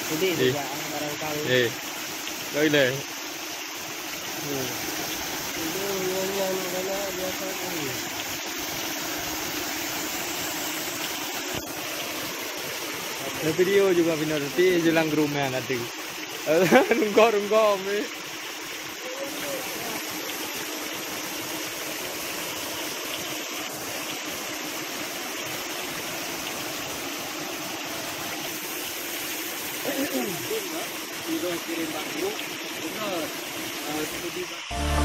Ini juga barang kali. Coi này. Itu yang mana biasa kali. Ada video juga benar nanti jelang ke rumah nanti. Rungkok ni. Kirim bangku, benar.